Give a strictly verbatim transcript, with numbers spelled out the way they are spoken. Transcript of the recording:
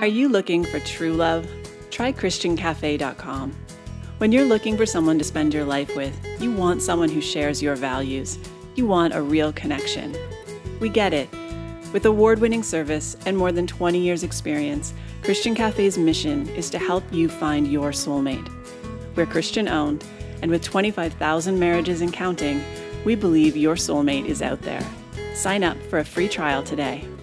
Are you looking for true love? Try Christian Cafe dot com. When you're looking for someone to spend your life with, you want someone who shares your values. You want a real connection. We get it. With award-winning service and more than twenty years experience, Christian Cafe's mission is to help you find your soulmate. We're Christian-owned, and with twenty-five thousand marriages and counting, we believe your soulmate is out there. Sign up for a free trial today.